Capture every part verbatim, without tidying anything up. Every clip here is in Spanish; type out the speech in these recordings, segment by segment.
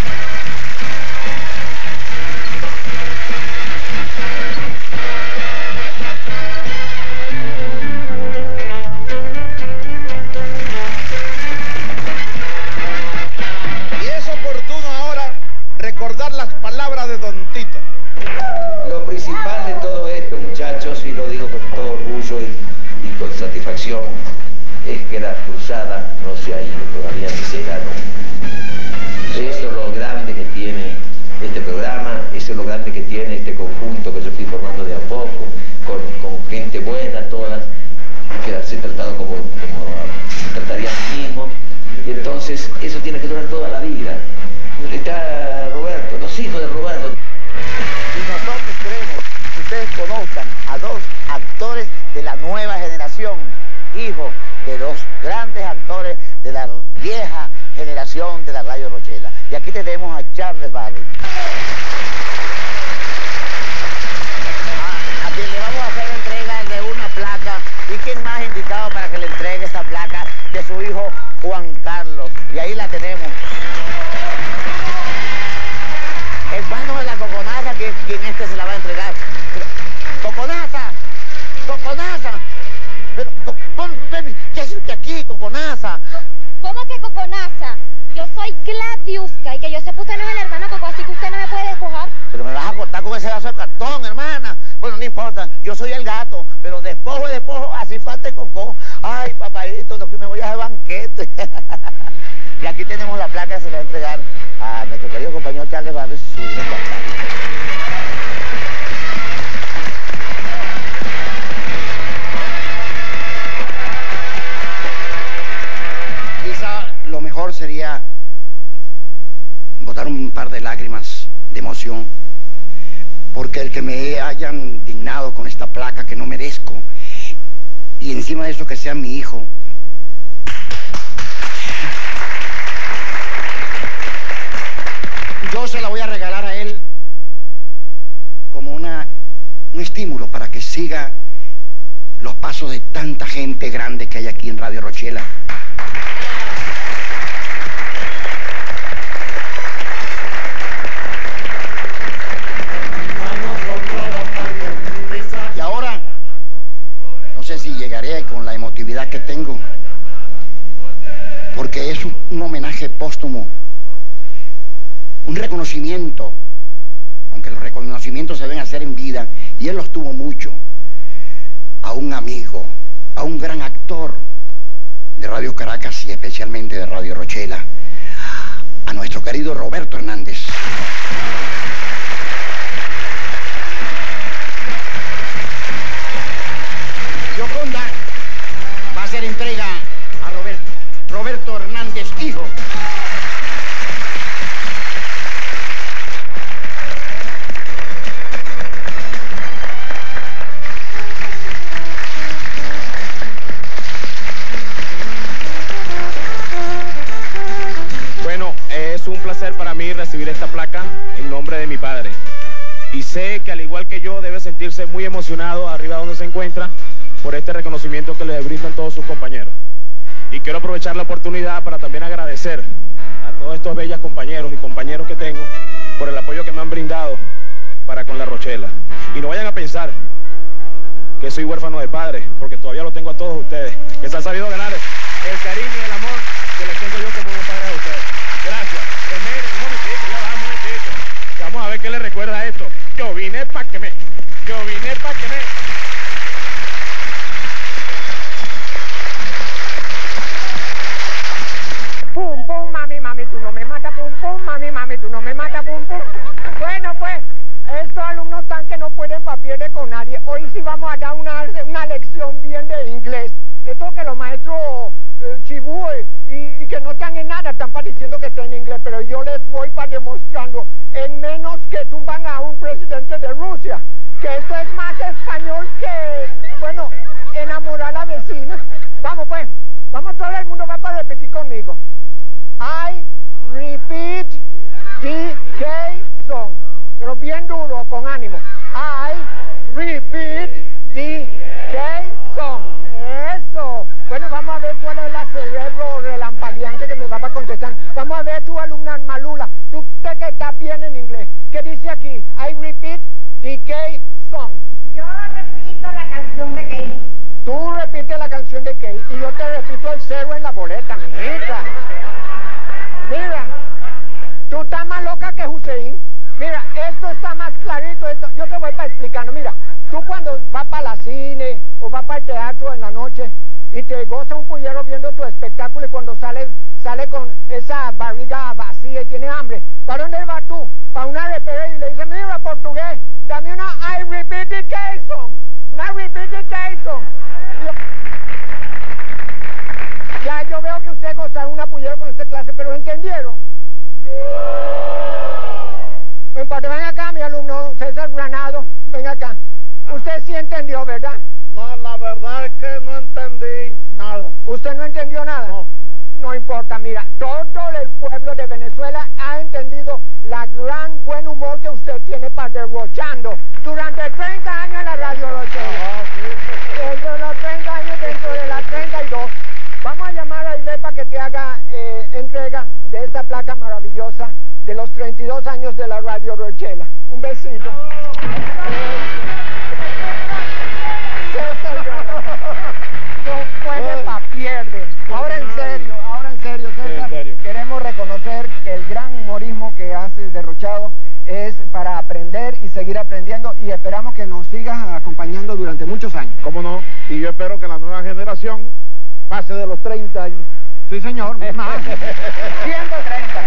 Recordar las palabras de Don Tito. Lo principal de todo esto, muchachos, y lo digo con todo orgullo y, y con satisfacción, es que la cruzada no se ha ido todavía ni será nunca. Eso es lo grande que tiene este programa, eso es lo grande que tiene este conjunto que yo estoy formando de a poco, con, con gente buena, todas, que las he tratado como, como trataría a mí mismo, y entonces eso tiene que durar toda la vida. Está Roberto, los hijos de Roberto. Y nosotros queremos que ustedes conozcan a dos actores de la nueva generación, hijos de dos grandes actores de la vieja generación de la Radio Rochela. Y aquí tenemos a Charles Barry. A, a quien le vamos a hacer entrega de una placa. ¿Y quién más indicado para que le entregue esa placa que su hijo Juan Carlos? Y ahí la tenemos. Hermano de la Coconaza, que quien este se la va a entregar. Pero, Coconaza, Coconaza, pero, co pon, ven, ¿qué hace usted aquí, Coconaza? ¿Cómo que Coconaza? Yo soy Gladiuska y que yo sepa usted no es el hermano Coco, así que usted no me puede despojar. Pero me vas a cortar con ese vaso de cartón, hermana. Bueno, no importa, yo soy el gato, pero despojo y despojo, así falta el Coco. Ay, papadito, no que me voy a hacer banquete. Y aquí tenemos la placa que se le va a entregar a nuestro querido compañero Charles Barry, su hijo Juan Carlos. Quizá lo mejor sería botar un par de lágrimas de emoción, porque el que me hayan dignado con esta placa que no merezco, y encima de eso que sea mi hijo, yo se la voy a regalar a él como una, un estímulo para que siga los pasos de tanta gente grande que hay aquí en Radio Rochela. Y ahora, no sé si llegaré con la emotividad que tengo, porque es un, un homenaje póstumo, un reconocimiento, aunque los reconocimientos se deben hacer en vida, y él los tuvo mucho, a un amigo, a un gran actor de Radio Caracas y especialmente de Radio Rochela, a nuestro querido Roberto Hernández. Yoconda va a hacer entrega a Roberto, Roberto Hernández, hijo. Es un placer para mí recibir esta placa en nombre de mi padre. Y sé que al igual que yo debe sentirse muy emocionado arriba donde se encuentra por este reconocimiento que le brindan todos sus compañeros. Y quiero aprovechar la oportunidad para también agradecer a todos estos bellos compañeros y compañeros que tengo por el apoyo que me han brindado para con la Rochela. Y no vayan a pensar que soy huérfano de padre, porque todavía lo tengo a todos ustedes, que se han sabido ganar el cariño y el amor que les tengo yo como un padre a ustedes. Gracias. Pues miren, un momentito, ya va, un momentito. Vamos a ver qué le recuerda esto. Yo vine pa' que me... Yo vine pa' que me... Pum, pum, mami, mami, tú no me matas, pum, pum, mami, mami, tú no me matas, pum, pum. Bueno, pues, estos alumnos están que no pueden papier con nadie. Hoy sí vamos a dar una, una lección bien de inglés. Esto que los maestros eh, chibúe y, y que no están en nada, están pareciendo que están en inglés, pero yo les voy para demostrando, en menos que tumban a un presidente de Rusia, que esto es más español que, bueno, enamorar a la vecina. Vamos pues, vamos, todo el mundo va para repetir conmigo. I repeat D K song, pero bien duro, con ánimo. I repeat D K song. Eso. Bueno, vamos a ver cuál es la cerebro relampagueante que me va a contestar. Vamos a ver tu alumna Malula. Tú yo te repito el cero en la boleta, mijita. Mira, tú estás más loca que Hussein. Mira, esto está más clarito, esto, yo te voy para explicando. Mira, tú cuando vas para la cine o vas para el teatro en la noche y te goza un pullero viendo tu espectáculo y cuando sale, sale con esa barriga vacía y tiene hambre, ¿para dónde vas tú? Para una repera y le dices, mira, portugués, dame una I repeated queso, una repeated queso. Ya yo veo que ustedes gozaron una pullero con esta clase, pero ¿entendieron? No importa, ven acá, mi alumno César Granado, ven acá. Usted sí entendió, ¿verdad? No, la verdad es que no entendí nada. ¿Usted no entendió nada? No. No importa, mira, todo el pueblo de Venezuela ha entendido la gran buen humor que usted tiene para derrochando durante treinta años en la Radio Rochela. Dentro de los treinta años, dentro de las treinta y dos. Vamos a llamar a Ivette para que te haga eh, entrega de esta placa maravillosa de los treinta y dos años de la Radio Rochela. Un besito. César Granado. No puede pa' pierde. Ahora en serio, ahora en serio, César. Sí, en serio. Queremos reconocer que el gran humorismo que haces derrochado es para aprender y seguir aprendiendo y esperamos que nos sigas acompañando durante muchos años. ¿Cómo no? Y yo espero que la nueva generación pase de los treinta años. Sí, señor. Más. ciento treinta.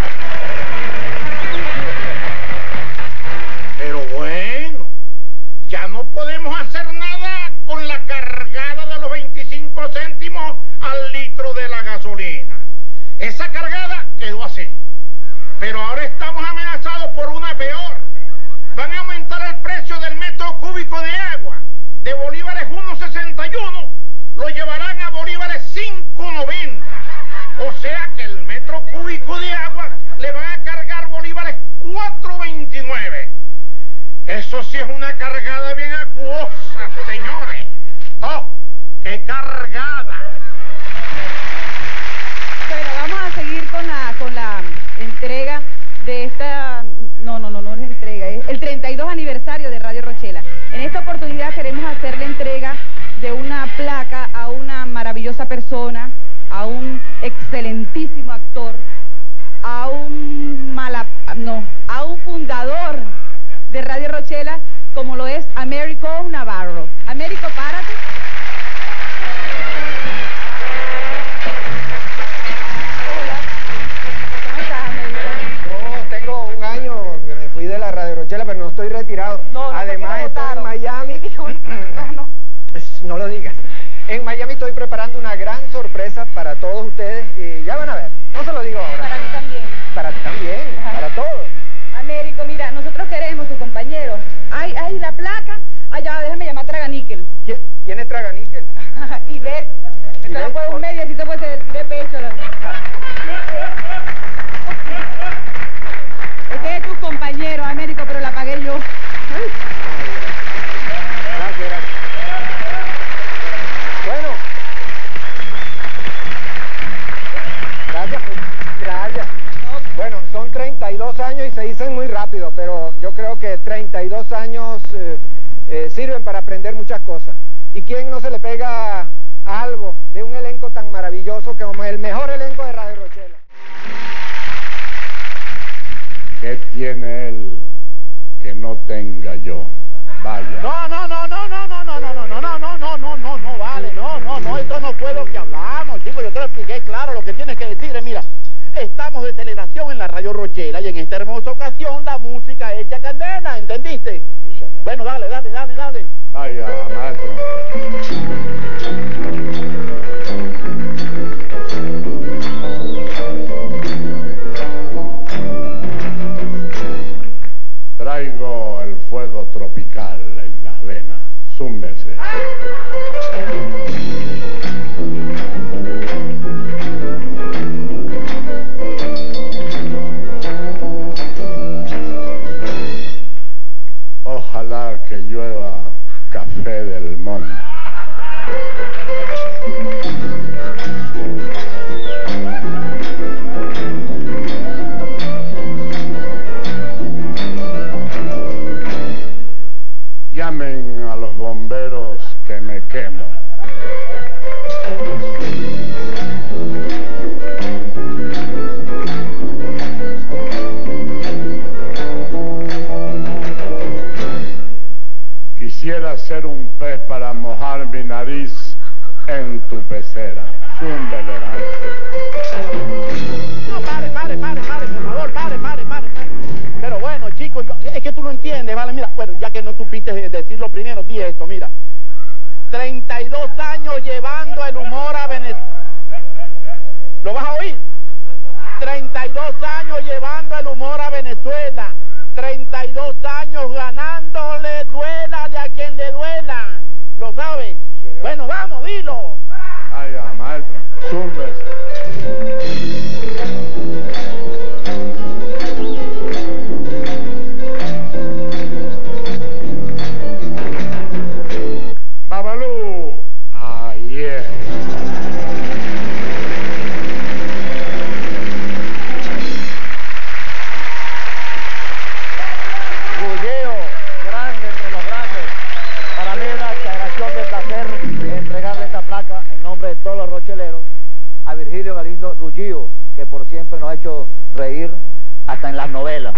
Pero bueno, ya no podemos hacer nada con la cargada de los veinticinco céntimos al litro de la gasolina. Esa cargada quedó así. Pero ahora estamos amenazados por una peor. Van a aumentar el precio del metro cúbico de agua. De bolívares uno sesenta y uno lo llevarán a bolívares cinco noventa. O sea que el metro cúbico de agua le van a cargar bolívares cuatro veintinueve. Eso sí es una cargada bien acuosa, señores. ¡Oh, qué cargada! Bueno, vamos a seguir con la, con la entrega de esta... No, no, no, no es entrega, es el treinta y dos aniversario de Radio Rochela. En esta oportunidad queremos hacer la entrega de una placa a una maravillosa persona, a un excelentísimo actor, a un mala... no, a un fundador de Radio Rochela, como lo es Américo Navarro. Américo, párate. Hola. ¿Cómo estás, Américo? Yo tengo un año que me fui de la Radio Rochela, pero no estoy retirado. No, no, además te estoy en votaron. Miami. No, no. Pues, no lo digas. En Miami estoy preparando una gran sorpresa para todos ustedes y ya van a ver. No se lo digo ahora. Para mí también. Para ti también, Ajá. para todos. Américo, mira, nosotros queremos tu compañero. Ay, ay, la placa. Ay, ya, déjame llamar Traganíquel. ¿Quién, ¿quién es Traganíquel? Y ves, ¿Y esto ves? no puede un Por- medio, si te puede ser de pecho. la- Este es tu compañero, Américo, pero la pagué yo. Ay. Gracias, gracias. Bueno. Gracias, pues, gracias. Bueno, son treinta y dos años y se dicen muy rápido, pero yo creo que treinta y dos años eh, eh, sirven para aprender muchas cosas. ¿Y quién no se le pega a algo de un elenco tan maravilloso como el mejor elenco de Radio Rochela? ¿Qué tiene él que no tenga yo? Vaya. No, no, no, no, no, no, no, no, no, no, no, no, no, no, no, no, vale, no, no, no, esto no fue lo que hablamos, chicos, yo te lo expliqué claro, lo que tienes que decir es, mira, estamos de celebración en la Radio Rochela y en esta hermosa ocasión la música hecha candela, ¿entendiste? Sí, señor. Bueno, dale, dale, dale, dale. Vaya, maestro. Traigo el fuego tropical en las venas. Zúmbese. Ojalá que llueva café del monte. pecera. Zúmbele, No, pare, pare, pare, pare, por favor, pare, pare, pare. Pero bueno, chicos, yo- es que tú no entiendes, ¿vale? Mira, bueno, ya que no supiste decirlo primero, di esto, mira. treinta y dos años llevando el humor a Venezuela. ¿Lo vas a oír? treinta y dos años llevando el humor a Venezuela. treinta y dos años ganándole, duélale a quien le duela. ¿Lo sabes? Sí. Bueno, vamos, dilo. Ay, ya, maestro. Zúmbese. Babalú. Ay, yeah. Bulleo, grande entre los grandes. Para mí es una exageración de placer entregarle esta placa en nombre de todos los rocheleros a Virgilio Galindo Ruggío, que por siempre nos ha hecho reír hasta en las novelas.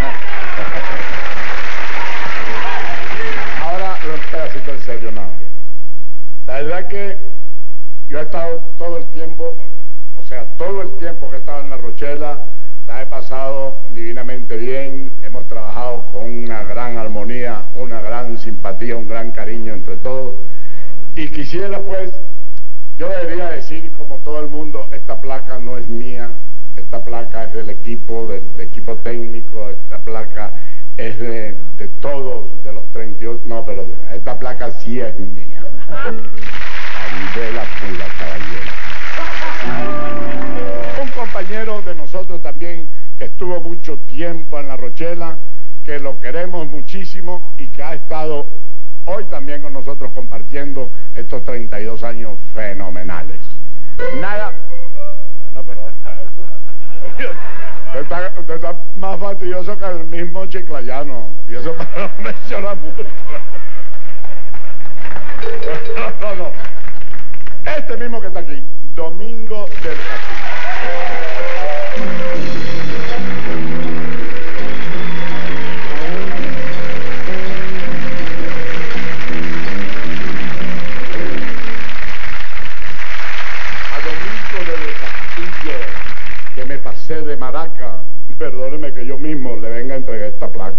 Ahora lo pedacito en serio, nada. La verdad que yo he estado todo el tiempo, o sea, todo el tiempo que he estado en La Rochela, la he pasado divinamente bien, hemos trabajado con una gran armonía, una gran simpatía, un gran cariño entre todos. Y quisiera pues, yo debería decir como todo el mundo, esta placa no es mía, esta placa es del equipo, del, del equipo técnico, esta placa es de, de todos, de los treinta y ocho, no, pero esta placa sí es mía. Ahí de la pula, caballero. Un compañero de nosotros también que estuvo mucho tiempo en La Rochela, que lo queremos muchísimo y que ha estado hoy también con nosotros compartiendo estos treinta y dos años fenomenales. Nada, bueno, pero usted está, usted está más fastidioso que el mismo Chiclayano, y eso para no mencionar mucho. No, no, no. Este mismo que está aquí, Domingo del Castillo. A Domingo del Castillo, que me pasé de maraca, perdóneme que yo mismo le venga a entregar esta placa.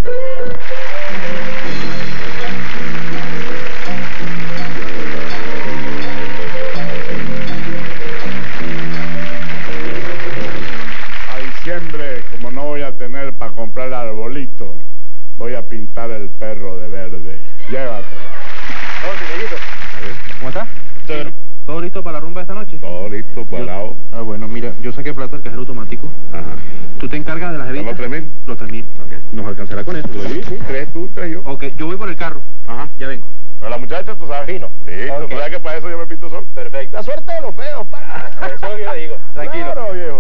A diciembre, como no voy a tener para comprar el arbolito, voy a pintar el perro de verde. Llévatelo. ¿Cómo está? Chévere. ¿Todo listo para la rumba de esta noche? Todo listo, cuadrado. Ah, bueno, mira, yo saqué plata del cajero automático. Ajá. ¿Tú te encargas de las ¿Son bebidas? los tres mil? Los tres mil. Ok. ¿Nos alcanzará con eso? Sí, sí, tres tú, tres yo. Ok, yo voy por el carro. Ajá. Ya vengo. Pero la muchacha, tú sabes. Fino. Sí, Ok. tú sabes que para eso yo me pinto sol. Perfecto. La suerte de los feos, pa. Eso es lo que yo digo. Tranquilo. Claro, viejo.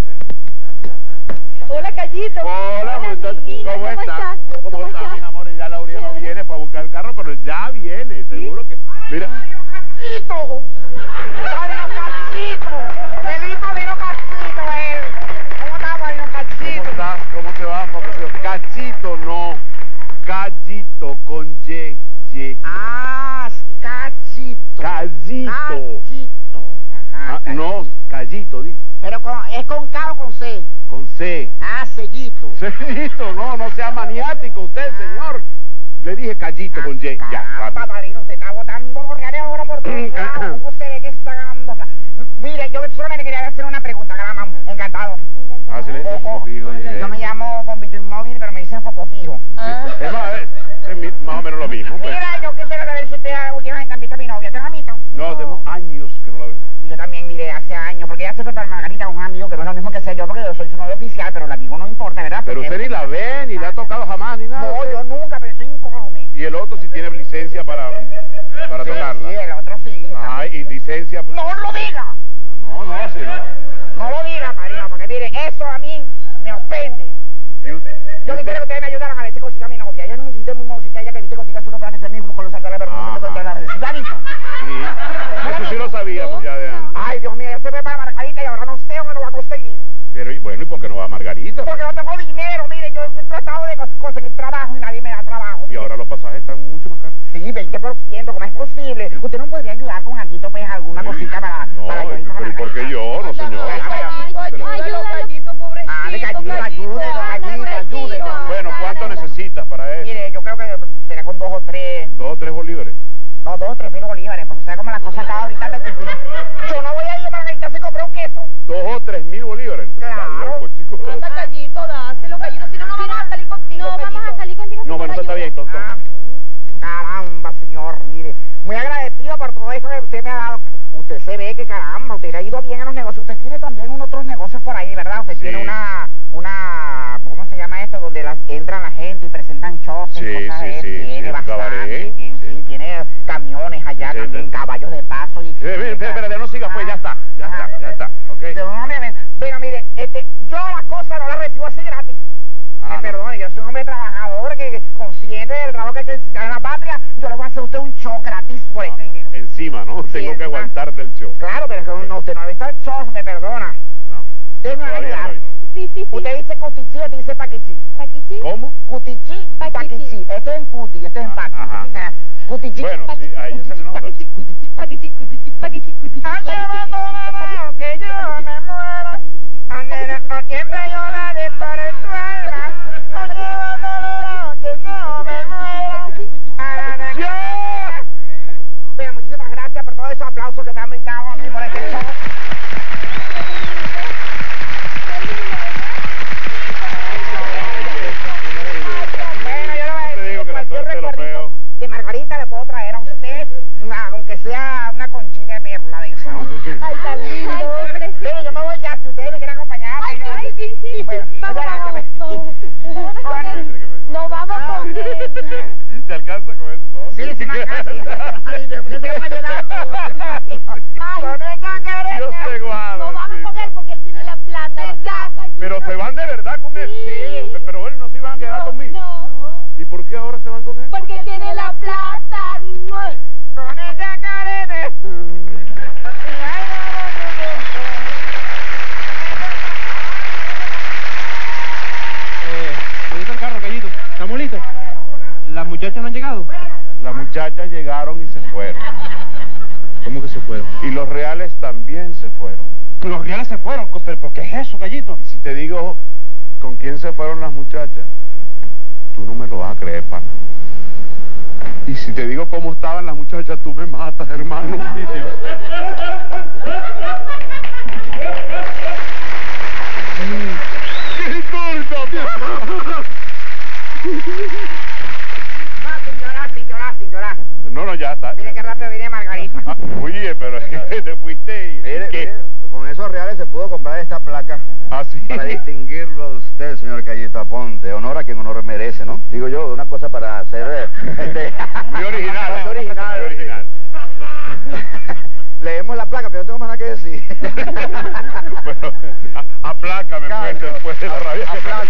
Hola, Callito. Hola, muchacha. mi vida, ¿Cómo ¿cómo estás? estás? ¿Cómo ¿Cómo estás, estás? mis amores? Ya Lauria no viene para buscar el carro, pero ya viene, seguro que... Mira, ¡Cachito! ¡Padrino Cachito! ¡Feliz padrino Cachito, él! ¿Cómo está, padrino ¿cómo Cachito? estás? ¿Cómo te va, profesor? Cachito, no. Callito, con Y, Y. Ah, Cachito. Callito. Cachito. Ajá, Ah, no, Callito, di. Pero con, ¿es con K o con C? Con C. Ah, sellito. Cellito, no, no sea maniático usted, señor. Le dije Callito con Y. Ya, Caramba, rápido. padrino, usted está botando borrare ahora por todos lados. ¿Cómo se ve que está ganando acá? Mire, yo solamente quería hacer una pregunta, Grama. Encantado. Encantado. Ah, sí, le dije Oh, oh. foco fijo, llegué. Yo me llamo Bombillo Inmóvil, pero me dicen Foco Fijo. Ah. Es más, es- es mi- más o menos lo mismo, pues. Mira, yo quisiera saber si usted últimamente han visto a mi novia. ¿Te la han visto? No, tenemos años que no la vemos. Yo también, mire, hace años, porque ella se fue para Margarita con un amigo, que no es lo mismo que sé yo, porque yo soy su novio oficial, pero el amigo no importa, ¿verdad? Pero Porque- usted ni la ve, ni la ha tocado jamás, ni nada. No, usted. yo nunca, pero soy incólume. Y el otro sí tiene licencia para, para Sí, tocarla. sí, el otro sí. Ah, y licencia... No lo diga, No, no, sí, no. no lo diga, padrino, porque mire, eso a mí me ofende. Y u- Yo quisiera que ustedes me ayudaran a ver si consigo a mi novia. Yo no me siento muy música, ella que viste contigo su frase, ese mismo con los saltos de la Ajá. verdad. ¿Ya ha visto? Sí. Eso sí lo sabíamos ya de antes. Ay, Dios mío, ella se fue para Margarita y ahora no sé dónde lo va a conseguir. Pero, y bueno, ¿y por qué no va a Margarita? Porque no tengo dinero, mire, yo he tratado de co- conseguir trabajo y nadie me da trabajo. Y ahora los pasajes están mucho más caros. Sí, veinte por ciento, ¿cómo es posible? Usted no podría ayudar con algo, pues, alguna Sí. cosita para, mejor que yo, no señor. Ayúdalo, Gallito, pobrecito. Ah, de Gallito, ayúdelo, Gallito, ayúdelo. Bueno, ¿cuánto necesitas para eso? Mire, yo creo que será con dos o tres, Dos o tres bolívares. no, dos o tres mil bolívares, porque sabe cómo la cosa está ahorita. Yo no voy a ir a Margarita si compré un queso. Dos o tres mil bolívares. Claro. Está loco, chico. Anda, Gallito, dáselo, Gallito, si no, no vamos a salir contigo, No vamos a Gallito. salir contigo. No, si bueno, te eso está ayudas. bien, tonto. Ah, caramba, señor, mire, muy agradecido por todo esto que usted me ha dado. Usted se ve que, caramba, usted le ha ido bien a los negocios. Usted tiene también unos otros negocios por ahí, ¿verdad? Usted Sí. tiene una, una, ¿cómo se llama esto? Donde las, entran la gente y presentan shows y Sí, cosas sí, de sí, Tiene sí, un bastante, cabaret, tiene, sí, sí. tiene camiones allá Sí, también, sí. caballos de paso y... Eh, mire, espera, espérate, no sigas, pues, ya está, ya Ajá. está, ya está, ¿ok? No, me- me- Pero mire, este, yo las cosas no las recibo así gratis. Ah, Me no. perdone, yo soy un hombre trabajador que, que consciente del trabajo que hay que necesitar en la patria. Yo le voy a hacer a usted un show gratis por este dinero. Encima, ¿no? Sí, Tengo que encima. aguantarte el show. Claro, pero es que no, usted no ha visto el show, me perdona. No. Usted me va a Todavía no ayudar. hay. Sí, sí, sí. Usted dice cutichi, usted dice paquichi. Paquichi. ¿Cómo? Cutichi y Paquichi. paquichi. Este es en cuti, este es en paqui. Ajá. Ah, Cutichi. Bueno, sí, paquichi, a ella se le nota. Paquichi, cutichi, paquichi, cutichi, paquichi, cutichi. Ay, abandóname, que yo me muero. Aunque no siempre yo la de para el suelo. Ay, abandóname, que yo me muero. ¡Ya! Bueno, muchísimas gracias por todos esos aplausos que me han brindado a mí por este show. Bueno, yo le voy a Te decir digo que la cualquier suerte de los recuerdito feos. de Margarita le puedo traer a usted, una- aunque sea una conchita de perla de esa. Ay, tan lindo. Ay, pobrecito. Mire, yo me voy ya, si ustedes me quieren acompañar. Ay, pues, ay, sí, sí. Bueno, Vamos, muchas vamos. gracias. Nos vamos con él. ¿Te alcanza con eso y todo? Sí, sí, me alcanza. Ay, ¿de qué se va a llenar todo? Con esa cara. Dios te guarde, Nos vamos con él chico. porque él tiene la plata. Exacto. Pero se van de verdad con él. Sí. Pero bueno, no se iban a quedar conmigo. No, ¿Y por qué ahora se van con él? porque él tiene la plata. Con esa cara. ¿Dónde está el carro, Gallito? ¿Estamos listos? ¿Las muchachas no han llegado? Las muchachas llegaron y se fueron. ¿Cómo que se fueron? Y los reales también se fueron. Los reales se fueron. ¿Pero por qué es eso, Gallito? Y si te digo con quién se fueron las muchachas, tú no me lo vas a creer, pana. Y si te digo cómo estaban las muchachas, tú me matas, hermano. ¿Qué importa, papá? No, sin llorar, sin llorar, sin llorar. No, no, ya está. Mire qué rápido viene Margarita. Ah, oye, pero es que te fuiste y... Mire, ¿qué? mire, con esos reales se pudo comprar esta placa ¿Ah, sí? para distinguirlo a usted, señor Gallito Aponte. Honor a quien honor merece, ¿no? Digo yo, una cosa para hacer... eh, este, Muy original. Muy original. Muy original. Leemos la placa, pero no tengo más nada que decir. Bueno, a- aplácame pues Claro. después de la rabia que me Aplácame.